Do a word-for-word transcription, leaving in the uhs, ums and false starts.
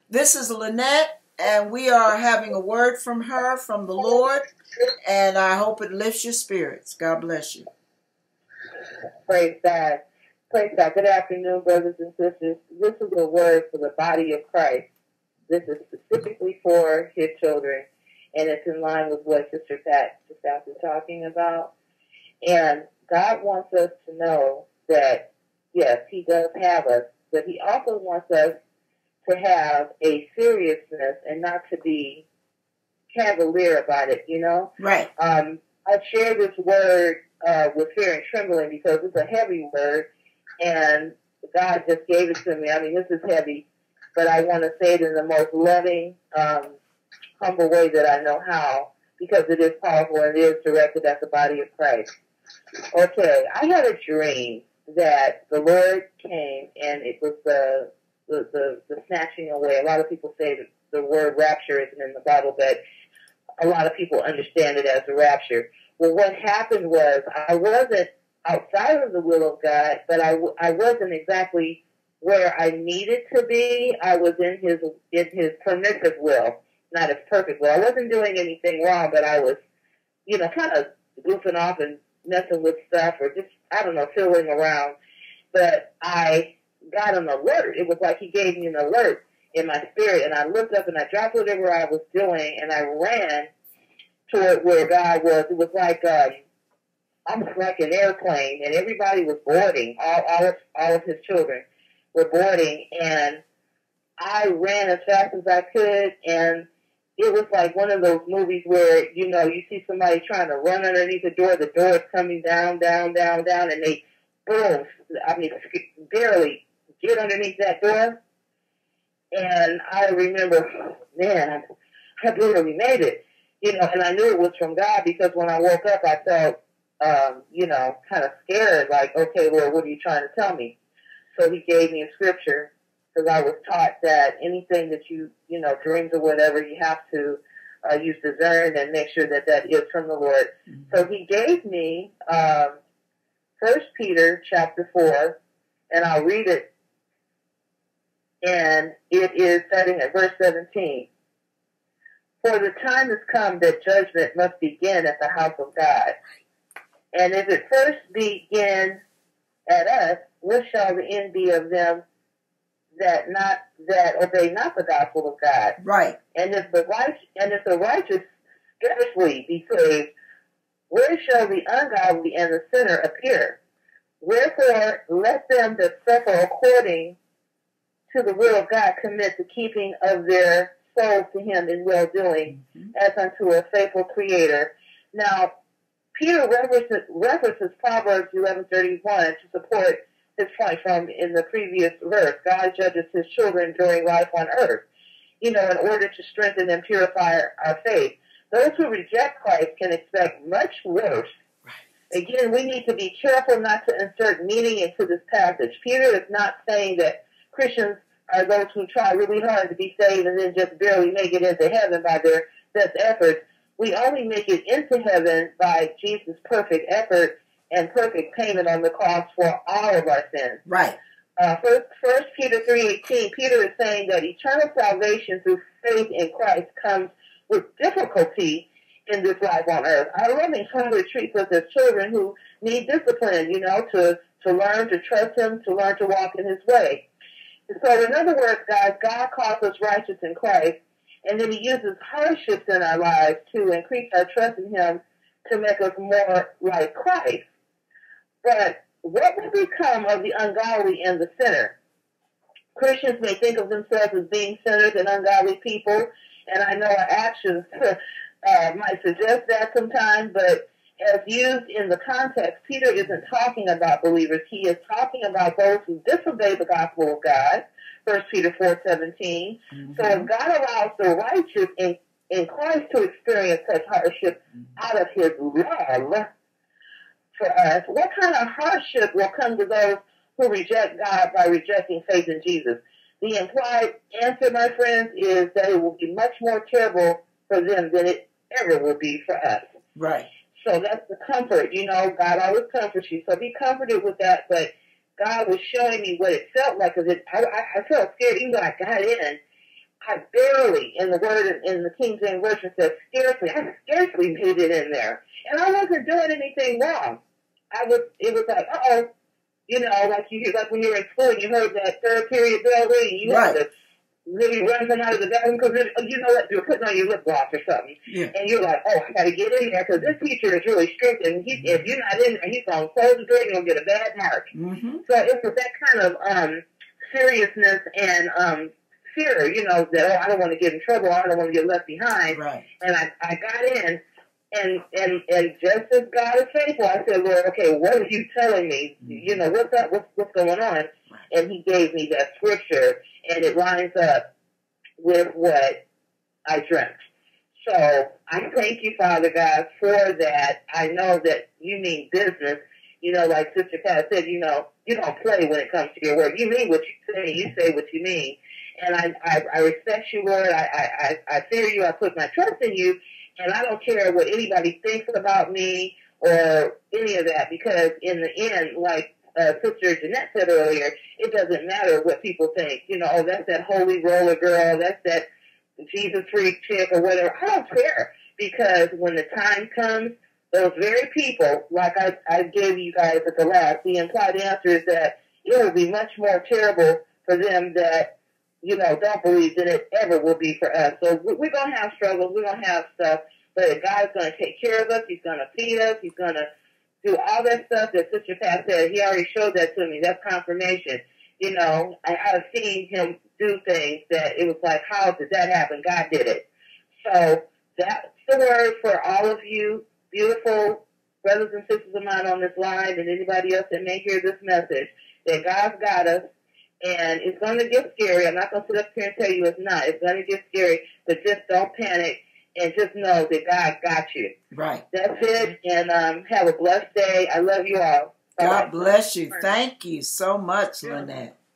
This is Lynette, and we are having a word from her, from the Lord, and I hope it lifts your spirits. God bless you. Praise God. Praise God. Good afternoon, brothers and sisters. This is a word for the body of Christ. This is specifically for his children, and it's in line with what Sister Pat just after talking about. And God wants us to know that, yes, he does have us, but he also wants us to have a seriousness and not to be cavalier about it, you know? Right. Um, I share this word uh, with fear and trembling because it's a heavy word, and God just gave it to me. I mean, this is heavy, but I want to say it in the most loving, um, humble way that I know how, because it is powerful and it is directed at the body of Christ. Okay, I had a dream that the Lord came, and it was the The, the, the snatching away. A lot of people say that the word rapture isn't in the Bible, but a lot of people understand it as a rapture. Well, what happened was I wasn't outside of the will of God, but I, I wasn't exactly where I needed to be. I was in his, in his permissive will, not his perfect will. I wasn't doing anything wrong, but I was, you know, kind of goofing off and messing with stuff or just, I don't know, fiddling around. But I got an alert. It was like he gave me an alert in my spirit, and I looked up and I dropped whatever I was doing, and I ran toward where God was. It was like um, almost like an airplane, and everybody was boarding. All, all of all of his children were boarding, and I ran as fast as I could, and it was like one of those movies where, you know, you see somebody trying to run underneath the door, the door is coming down, down, down, down, and they, boom, I mean, barely get underneath that door. And I remember, man, I barely made it, you know, and I knew it was from God because when I woke up, I felt, um, you know, kind of scared, like, okay, Lord, what are you trying to tell me? So he gave me a scripture because I was taught that anything that you, you know, dreams or whatever, you have to uh, use discern and make sure that that is from the Lord. Mm-hmm. So he gave me um, First Peter chapter four, and I'll read it. And it is starting at verse seventeen. For the time has come that judgment must begin at the house of God. And if it first begin at us, what shall the end be of them that not that obey not the gospel of God? Right. And if the righteous and if the righteous scarcely be saved, where shall the ungodly and the sinner appear? Wherefore let them that suffer according to the will of God commit the keeping of their souls to him in well-doing, mm-hmm. as unto a faithful creator. Now, Peter references, references Proverbs eleven thirty-one to support his point from in the previous verse. God judges his children during life on earth, you know, in order to strengthen and purify our faith. Those who reject Christ can expect much worse. Right. Again, we need to be careful not to insert meaning into this passage. Peter is not saying that Christians are those who try really hard to be saved and then just barely make it into heaven by their best efforts. We only make it into heaven by Jesus' perfect effort and perfect payment on the cross for all of our sins. Right. Uh, first, first Peter three eighteen, Peter is saying that eternal salvation through faith in Christ comes with difficulty in this life on earth. Our loving Father treats us as children who need discipline, you know, to, to learn to trust him, to learn to walk in his way. So in other words, guys, God calls us righteous in Christ, and then he uses hardships in our lives to increase our trust in him to make us more like Christ. But what will become of the ungodly and the sinner? Christians may think of themselves as being sinners and ungodly people, and I know our actions uh, might suggest that sometimes, but as used in the context, Peter isn't talking about believers. He is talking about those who disobey the gospel of God, First Peter four seventeen. Mm-hmm. So if God allows the righteous in, in Christ to experience such hardship out of his love for us, what kind of hardship will come to those who reject God by rejecting faith in Jesus? The implied answer, my friends, is that it will be much more terrible for them than it ever will be for us. Right. So that's the comfort. You know, God always comforts you. So be comforted with that. But God was showing me what it felt like. Cause it, I, I felt scared even though I got in. I barely, in the word in the King James Version says scarcely, I scarcely made it in there. And I wasn't doing anything wrong. I was, it was like, uh-oh, you know, like you hear, like when you were in school and you heard that third period bell ring, you right. had to really run from out of the bathroom because you know what, you're putting on your lip gloss or something. Yeah. And you're like, oh, I got to get in there because this teacher is really strict, and he, if you're not in there, he's going to close the door and you're going to get a bad mark. Mm-hmm. So it was that kind of um, seriousness and um, fear, you know, that, oh, I don't want to get in trouble, I don't want to get left behind. Right. And I, I got in, and, and, and just as God is faithful, I said, Lord, okay, what are you telling me? You know, what's up? What's, what's going on? Right. And he gave me that scripture, and it lines up with what I dreamt. So I thank you, Father God, for that. I know that you mean business. You know, like Sister Pat said, you know, you don't play when it comes to your word. You mean what you say. You say what you mean. And I, I, I respect you, Lord. I, I, I fear you. I put my trust in you. And I don't care what anybody thinks about me or any of that, because in the end, like uh, Sister Jeanette said earlier, it doesn't matter what people think. You know, oh, that's that holy roller girl. That's that Jesus freak chick or whatever. I don't care, because when the time comes, those very people, like I, I gave you guys at the last, the implied answer is that it will be much more terrible for them that, you know, don't believe than it ever will be for us. So we're going to have struggles. We're going to have stuff. But God's going to take care of us. He's going to feed us. He's going to do all that stuff that Sister Pat said. He already showed that to me. That's confirmation. You know, I, I've seen him do things that it was like, how did that happen? God did it. So that's the word for all of you beautiful brothers and sisters of mine on this line, and anybody else that may hear this message, that God's got us. And it's going to get scary. I'm not going to sit up here and tell you it's not. It's going to get scary, but just don't panic and just know that God got you. Right. That's it. And um, have a blessed day. I love you all. Bye-bye. God bless you. Thank you so much, Lynette.